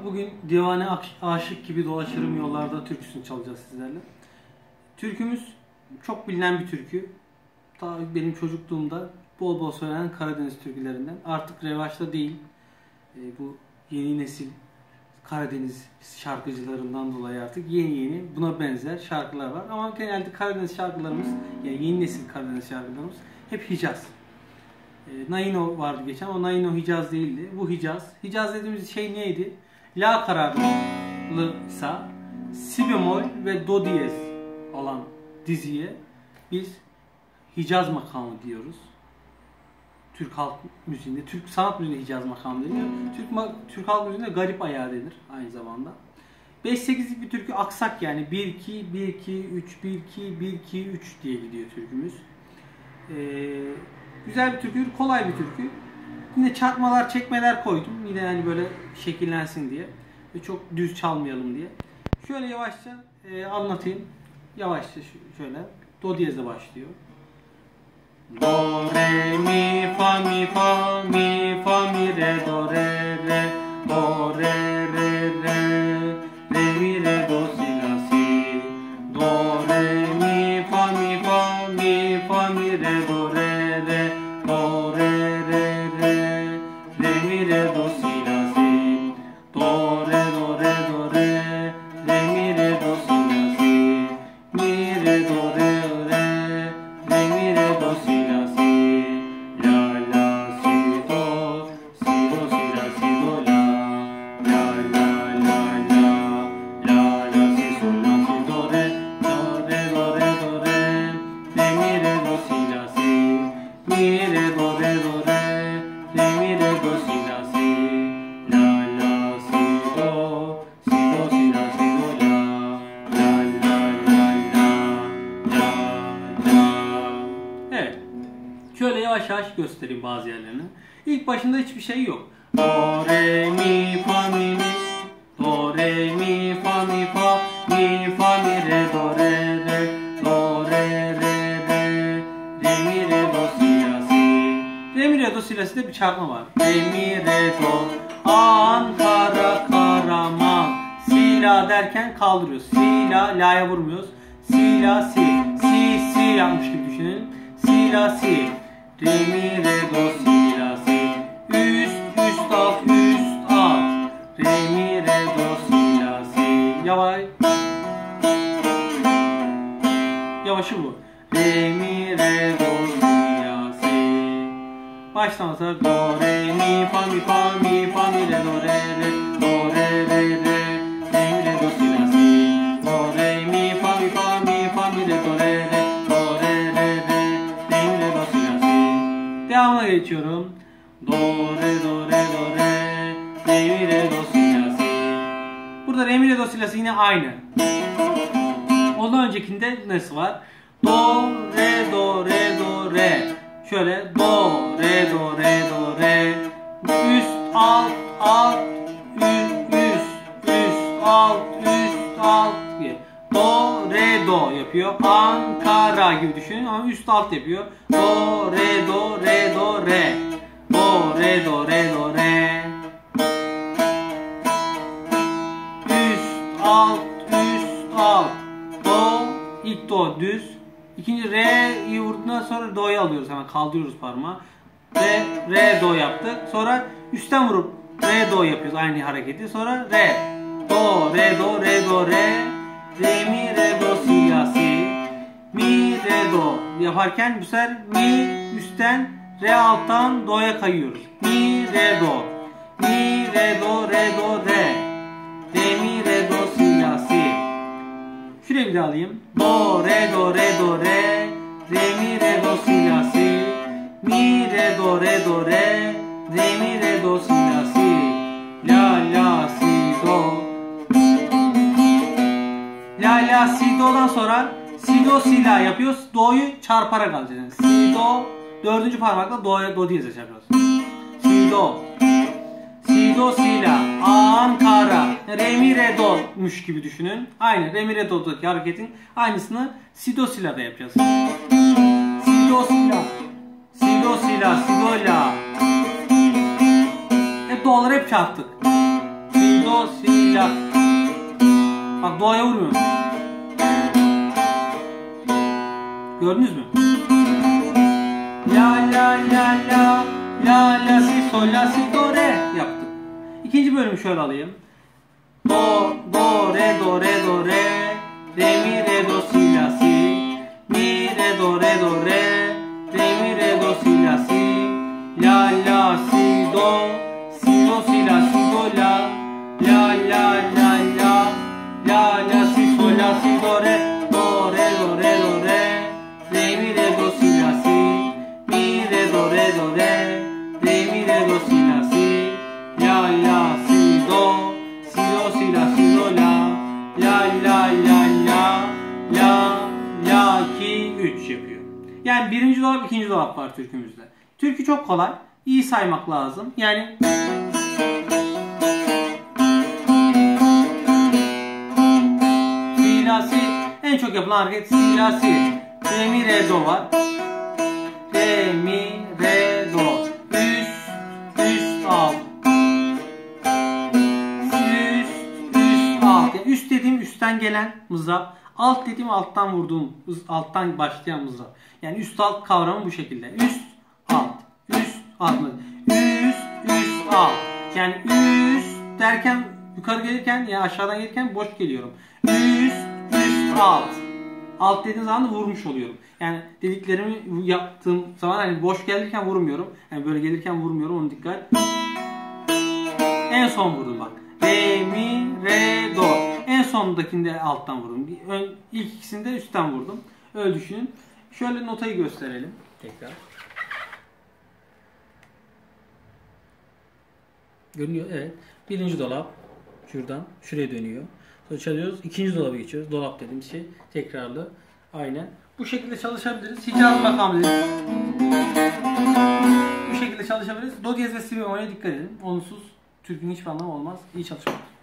Merhaba, bugün Divane Aşık gibi dolaşırım yollarda türküsünü çalacağız sizlerle. Türkümüz çok bilinen bir türkü. Ta benim çocukluğumda bol bol söylenen Karadeniz türkülerinden. Artık revaçta değil. Bu yeni nesil Karadeniz şarkıcılarından dolayı artık yeni buna benzer şarkılar var. Ama genelde Karadeniz şarkılarımız, yani yeni nesil Karadeniz şarkılarımız hep Hicaz. Naino vardı geçen, o Naino Hicaz değildi. Bu Hicaz. Hicaz dediğimiz şey neydi? La kararlıysa si bemol ve do diyez olan diziye biz Hicaz makamı diyoruz. Türk halk müziğinde, Türk sanat müziğinde Hicaz makamı deniyor. Türk halk müziğinde garip ayağı denir aynı zamanda. 5-8'lik bir türkü, aksak yani 1-2, 1-2, 3, 1-2, 1-2, 3 diye gidiyor türkümüz. Güzel bir türkü, kolay bir türkü. Yine çarpmalar, çekmeler koydum. Yine hani böyle şekillensin diye. Ve çok düz çalmayalım diye. Şöyle yavaşça anlatayım. Yavaşça şöyle. Do diyezle başlıyor. Do, re, mi, fa, mi, fa, mi, fa, mi, re, do, re, re. Do, re, re, re. Re, mi, re, do, si, la, si. Do, re, mi, fa, mi, fa, mi, fa, mi, re, do, re. Do, re, re, re, re, mi, re, do, si, la, si. Do, re, do, re, do, re, re, mi, re, do, si, la, si. Mi, re, do, re, re, re, mi, re, do, si, la, si. La, la, si, do, si, la, si, do, la. La, la, la, la, la, la, si, sol, la, si, do, re, do, re, do, re, do, re, re, mi, re, do, si, la, si. Mi, re, do, re, do, re, re, mi, re, do, si, la, si. La, la, si, do, si, la, si, do, la. La, la, la, la, la, la. Evet. Şöyle yavaş yavaş göstereyim bazı yerlerini. İlk başında hiçbir şey yok. Do, re, mi, fa, mi, mi. Do, re, mi, fa, mi, fa. Mi, fa, mi, re, do, re, re. Do, re, re, re. Re, mi, re, do, si, la, si. Re, mi, re, do, si, la, si'de bir çarpma var. Re, mi, re, do. Ankara, Karaman. Si, la derken kaldırıyoruz. Si, la, la'ya vurmuyoruz. Si, la, si. Si, si yapmış gibi düşünelim. Si, la, si. Re, mi, re, do, si, la, si. Üst, üst, alt, üst, alt. Re, mi, re, do, si, la, si. Yavaş. Yavaşı bu. Re, mi, re, do, si, la, si. Baştan sonra do, re, mi, fa, mi, fa, mi, fa, mi, re, do, re, re. Do, re, re, re. Re, mi, re, do, si, la, si. Do, re, mi, fa, mi, fa, mi, fa, mi, re, do, re, re. Do, re, re, re. Re, mi, re, do, si, la, si. Devamına geçiyorum. Do, re, do, re, do, re. Re, mi, re, do, si, la, si. Burada re, mi, re, do, si, la, si yine aynı. Ondan öncekinde nasıl var? Do, re, do, re, do, re. Şöyle do, re, do, re, do, re. Üst, alt, alt, üst, alt gibi. Do, re, do yapıyor. Ankara gibi düşünün ama üst alt yapıyor. Do, re, do, re, do, re. Do, re, do, re, do, re. Üst, alt. Do, ilk do düz. İkinci re'yi vurduktan sonra do'yu alıyoruz, hemen kaldırıyoruz parmağı. Re, do yaptık. Sonra üstten vurup re, do yapıyoruz aynı hareketi. Sonra re, do, re, do, re, do, re. Re, mi, re, do, si, la, si. Mi, re, do yaparken bu sefer mi üstten, re alttan do'ya kayıyoruz. Mi, re, do. Mi, re, do, re, do, re. Re, mi, re, do, si, la, si. Şuraya bir daha alayım. Do, re, do, re, do, re. Re, mi, re, do, si, la, si. Mi, re, do, re, do, re. Re, mi, re, do, si, la, si. La, la, si, do. La, la, si, do'dan sonra si, do, si, la yapıyoruz. Do'yu çarparak alacağız. Yani si, do. Dördüncü parmakla do diyeze çarpıyoruz. Si, do. Si, do, si, la. Ankara. Re, mi, re, do'muş gibi düşünün. Aynı re, mi, re, do'daki hareketin aynısını si, do, si, la'da yapacağız. Si, do, si, la. Si, do, si, la. Si, do, la. Hep do'ları hep çarptık. Si, do, do, si, la. Bak do'ya vurmuyorum. Gördünüz mü? La la la la la la si sol la si do re yaptım. İkinci bölümü şöyle alayım. Do do re do re do re re mi re do si la si mi re do re do re re mi re do si la si la la si do si la si do la la la la la la la si sol la si do re do re do re do re re mi re do si la si mi re do re re mi re do si la si la la si do si la si do la la la la la la la 2 3 yapıyor. Yani birinci dolap ikinci dolap var türkümüzde. Türkü çok kolay. İyi saymak lazım. Yani si la si en çok yapılan hareket si la si. Re mi re do var. Re mi re do. Üst alt. Üst dediğim üstten gelen mızrap, alt dediğim alttan vurduğum, alttan başlayan mızrap. Yani üst alt kavramı bu şekilde. Üst alt, üst alt, üst alt. Yani üst derken yukarı gelirken ya aşağıdan gelirken boş geliyorum. Üst alt. Alt dediğim zaman da vurmuş oluyorum. Yani dediklerimi yaptığım zaman hani boş gelirken vurmuyorum. Yani böyle gelirken vurmuyorum, onu dikkat. En son vurdum bak. Re, mi, re, do. En sondakinde alttan vurdum. İlk ikisinde üstten vurdum. Öyle düşünün. Şöyle notayı gösterelim. Tekrar. Görünüyor. Evet. Birinci dolap. Şuradan. Şuraya dönüyor. Sonra çalıyoruz. İkinci dolaba geçiyoruz. Dolap dediğimiz şey. Tekrarlı. Aynen. Bu şekilde çalışabiliriz. Hicaz makam dediniz. Bu şekilde çalışabiliriz. Do diyez ve si bemol'e dikkat edin. Onsuz türkünün hiçbir anlamı olmaz. İyi çalışmalar.